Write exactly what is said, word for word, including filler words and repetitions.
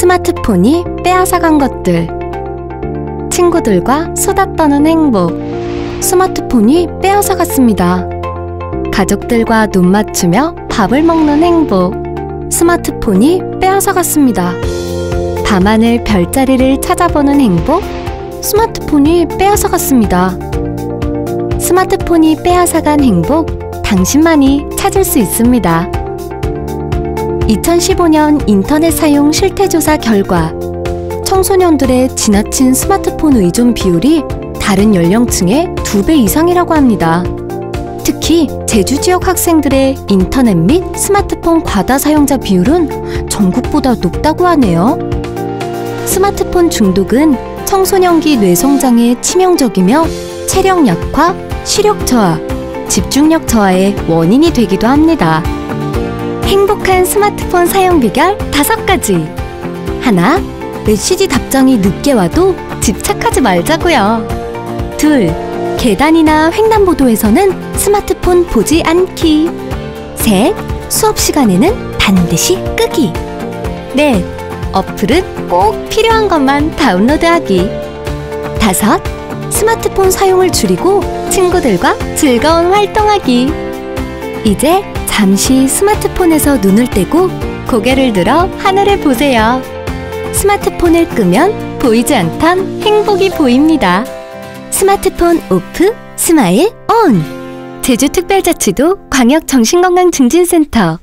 스마트폰이 빼앗아간 것들. 친구들과 수다 떠는 행복. 스마트폰이 빼앗아갔습니다. 가족들과 눈 맞추며 밥을 먹는 행복. 스마트폰이 빼앗아갔습니다. 밤하늘 별자리를 찾아보는 행복. 스마트폰이 빼앗아갔습니다. 스마트폰이 빼앗아간 행복, 당신만이 찾을 수 있습니다. 이천십오 년 인터넷 사용 실태조사 결과 청소년들의 지나친 스마트폰 의존 비율이 다른 연령층의 두 배 이상이라고 합니다. 특히 제주 지역 학생들의 인터넷 및 스마트폰 과다 사용자 비율은 전국보다 높다고 하네요. 스마트폰 중독은 청소년기 뇌성장에 치명적이며 체력 약화, 시력 저하, 집중력 저하의 원인이 되기도 합니다. 행복한 스마트폰 사용 비결 다섯 가지. 하나, 메시지 답장이 늦게 와도 집착하지 말자고요. 둘, 계단이나 횡단보도에서는 스마트폰 보지 않기. 셋, 수업 시간에는 반드시 끄기. 넷, 어플은 꼭 필요한 것만 다운로드하기. 다섯, 스마트폰 사용을 줄이고 친구들과 즐거운 활동하기. 이제 잠시 스마트폰에서 눈을 떼고 고개를 들어 하늘을 보세요. 스마트폰을 끄면 보이지 않던 행복이 보입니다. 스마트폰 오프, 스마일 온! 제주특별자치도 광역정신건강증진센터